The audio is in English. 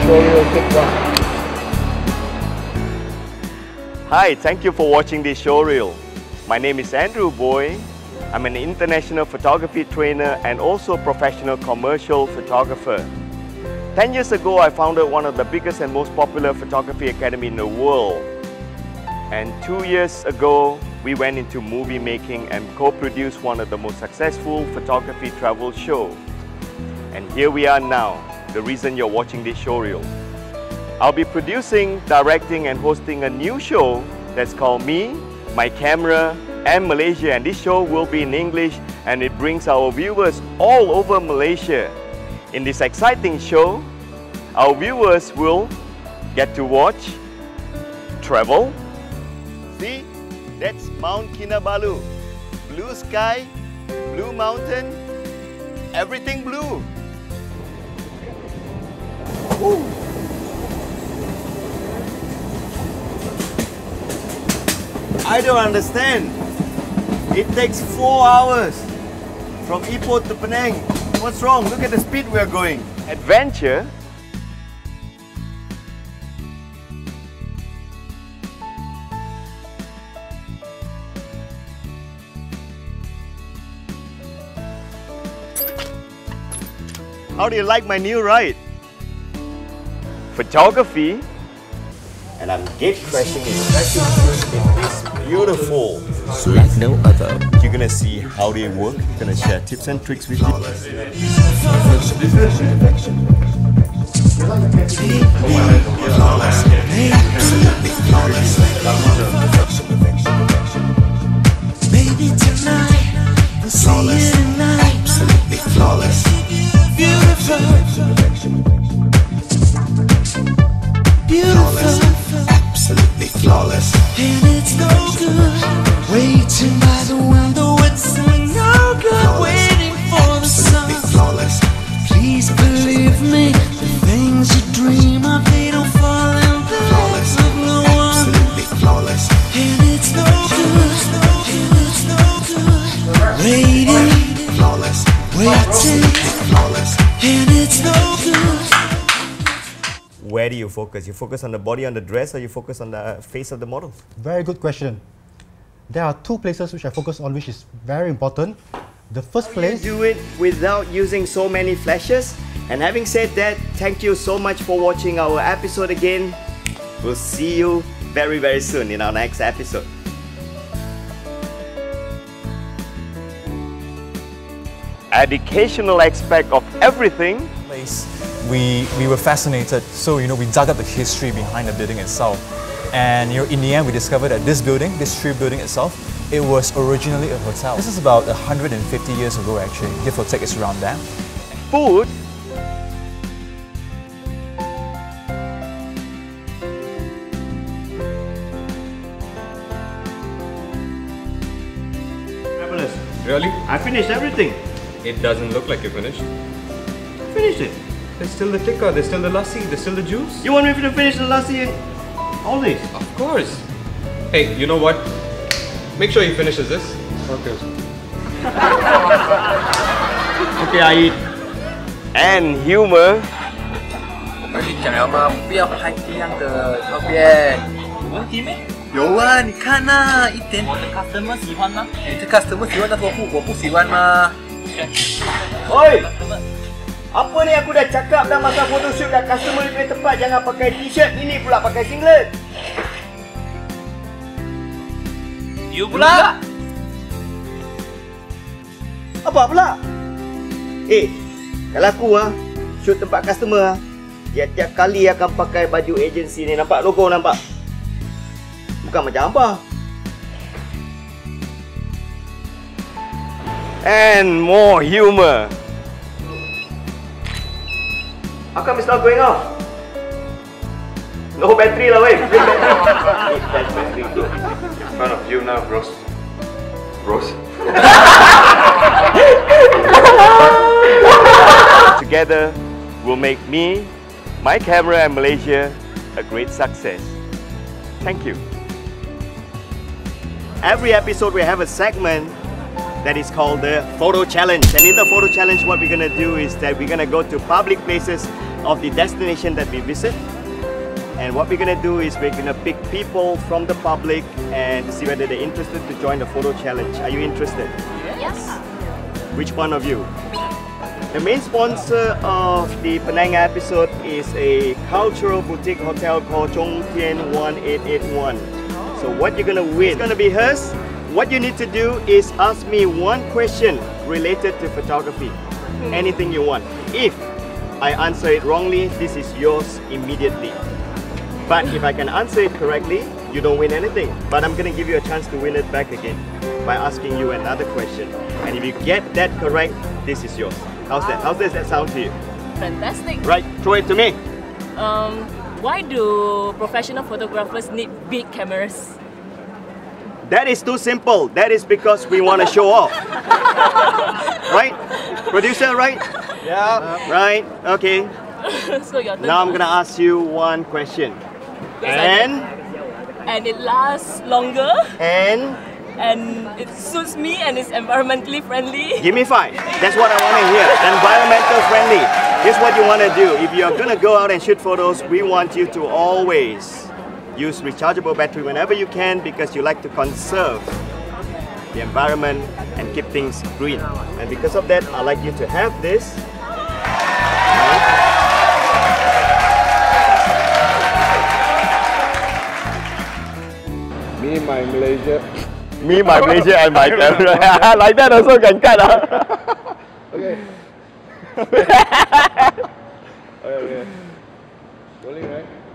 showreel kicks off. Hi, thank you for watching this showreel. My name is Andrew Boy. I'm an international photography trainer and also professional commercial photographer. 10 years ago, I founded one of the biggest and most popular photography academy in the world. And 2 years ago, we went into movie making and co-produced one of the most successful photography travel shows. And here we are now, the reason you're watching this showreel. I'll be producing, directing and hosting a new show that's called Me, My Camera and Malaysia, and this show will be in English and it brings our viewers all over Malaysia. In this exciting show, our viewers will get to watch travel. See, that's Mount Kinabalu. Blue sky, blue mountain, everything blue. Ooh. I don't understand. It takes 4 hours from Ipoh to Penang. What's wrong? Look at the speed we're going. Adventure? How do you like my new ride? Photography? And I'm gate crashing in this beautiful like no other. You're gonna see how they work. You're gonna share tips and tricks with you. Baby, tonight we'll see you tonight. Absolutely flawless. Beautiful. Beautiful. Absolutely flawless. And it's no good waiting by the window. It's no good waiting for the sun. Flawless. Please believe me, the things you dream of, they don't fall in the hands of no one. Absolutely flawless. And it's no good. And it's no good waiting. Flawless. Waiting. Flawless. And it's no good. Where do you focus? You focus on the body, on the dress, or you focus on the face of the model? Very good question. There are two places which I focus on, which is very important. The first place... Do it without using so many flashes. And having said that, thank you so much for watching our episode again. We'll see you very, very soon in our next episode. Educational aspect of everything. We were fascinated, so we dug up the history behind the building itself, and in the end we discovered that this building, this tree building itself, it was originally a hotel. This is about 150 years ago actually, give or take, it's around that. Food. Really? I finished everything. It doesn't look like you finished. Finished it. There's still the tikka, there's still the lassi, there's still the juice. You want me to finish the lassi and all this? Of course. Hey, you know what? Make sure he finishes this. Okay. Okay, I eat. And humor. 而你想要吗？不要拍这样的照片。有问题没？有啊，你看呐，一点。我的 customer 喜欢吗？你的 customer 喜欢，但是我不喜欢吗？ Oi! Apa ni aku dah cakap dah masa photoshoot dah, customer ni punya tempat jangan pakai t-shirt, ini pula pakai singlet. You pula? Apa pula? Kalau aku shoot tempat customer tiap-tiap kali akan pakai baju agensi ni, nampak logo nampak? Bukan macam apa. And more humor. How come it's not going off? No battery lah, wait. That's battery. In front of you now, bros. Bros. Together, we'll make me, my camera and Malaysia a great success. Thank you. Every episode we have a segment that is called the Photo Challenge. And in the Photo Challenge, what we're going to do is that we're going to go to public places of the destination that we visit. And what we're gonna do is we're gonna pick people from the public and see whether they're interested to join the photo challenge. Are you interested? Yes. Which one of you? The main sponsor of the Penang episode is a cultural boutique hotel called Zhongtian 1881. So what you're gonna win is gonna be hers. What you need to do is ask me one question related to photography. Anything you want. If I answer it wrongly, this is yours immediately. But if I can answer it correctly, you don't win anything. But I'm gonna give you a chance to win it back again by asking you another question. And if you get that correct, this is yours. How's that? How does that sound to you? Fantastic. Right, throw it to me. Why do professional photographers need big cameras? That is too simple. That is because we want to show off. Right? Producer, right? Yeah. Right, okay. So your turn. Now I'm gonna ask you one question. And it lasts longer. And It suits me and it's environmentally friendly. give me 5. That's what I want to hear. Environmental friendly. Here's what you want to do. If you're gonna go out and shoot photos, we want you to always use rechargeable battery whenever you can because you like to conserve the environment and keep things green. And because of that, I'd like you to have this. Me, my Malaysia. Me, my Malaysia, and my camera. Like that also can cut. Okay. Okay. Rolling, right?